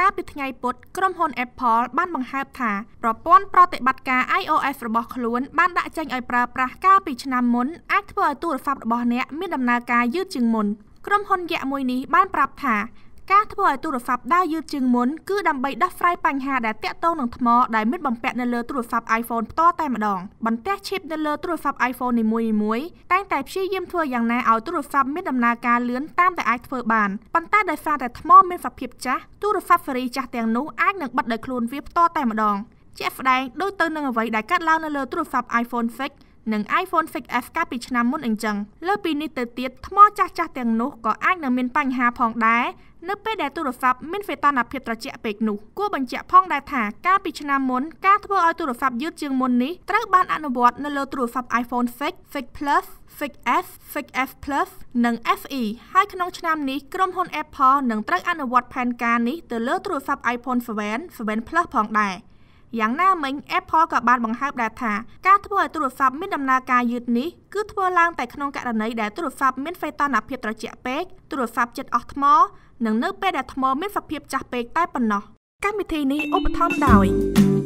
ការពីថ្ងៃពុធក្រុមហ៊ុន Apple បានបង្ហើបថាប្រព័ន្ធប្រតិបត្តិការ iOS របស់ខ្លួនបានដាក់ចេញឲ្យប្រើប្រាស់កាលពីឆ្នាំមុនអាចធ្វើឲ្យទូរស័ព្ទរបស់អ្នកមានដំណើរការយឺតជាងមុនក្រុមហ៊ុនយក្សមួយនេះបានប្រាប់ថាការធ្វើឲ្យទូរស័ព្ទដើរយឺតជាងមុនគឺដើម្បីដោះស្រាយបញ្ហាដែលទាក់ទងនឹងថ្មដែលមានបំពាក់នៅលើទូរស័ព្ទ iPhone ផ្ទាល់តែម្ដងបន្ទះ chip នៅលើទូរស័ព្ទ iPhone នីមួយៗតែងតែព្យាយាមធ្វើយ៉ាងណាឲ្យទូរស័ព្ទមានដំណើរការលឿនតាមតែអាចធ្វើបានប៉ុន្តែដោយសារតែថ្មមានសភាពចាស់ទូរស័ព្ទស៊េរីចាស់ទាំងនោះអាចនឹងបិទដោយខ្លួនវាផ្ទាល់តែម្ដងជាក់ស្ដែងដូចទៅនឹងអ្វីដែលកើតឡើងនៅលើទូរស័ព្ទ iPhone 6 និង iPhone 6s កាលពីឆ្នាំមុនអញ្ចឹងលើពីនេះទៅទៀតថ្មចាស់ៗទាំងនោះក៏អាចនឹងមានបញ្ហាផងដែរនៅពេលដែលទូរស័ព្ទមានសីតុណ្ហភាពត្រជាក់ពេកនោះគួរបញ្ជាក់ផងដែរថាកាលពីឆ្នាំមុនការធ្វើឲ្យទូរស័ព្ទយឺតជាងមុននេះត្រូវបានអនុវត្តនៅលើទូរស័ព្ទ iPhone 6, 6 Plus, 6s, 6s Plus និង SE ហើយក្នុងឆ្នាំនេះក្រុមហ៊ុន Apple នឹងត្រូវអនុវត្តផែនការនេះទៅលើទូរស័ព្ទ iPhone 7, 7 Plus ផងដែរយ៉ាងណាមិញ Apple ក៏បានបង្ហើបដែរថាការធ្វើឲ្យទូរស័ព្ទមានដំណើរការយឺតនេះគឺធ្វើឡើងតែក្នុងករណីដែលទូរស័ព្ទមានសីតុណ្ហភាពត្រជាក់ពេកទូរស័ព្ទជិតអស់ថ្មនិងនៅពេលដែលថ្មមានសភាពចាស់ពេកតែប៉ុណ្ណោះកម្មវិធីនេះឧបត្ថម្ភដោយ